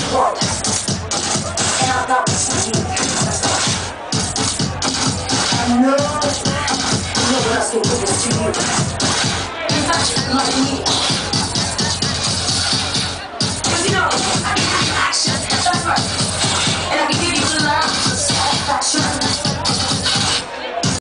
world. And I'm not listening to you. No one else can do this to you. In fact, like me.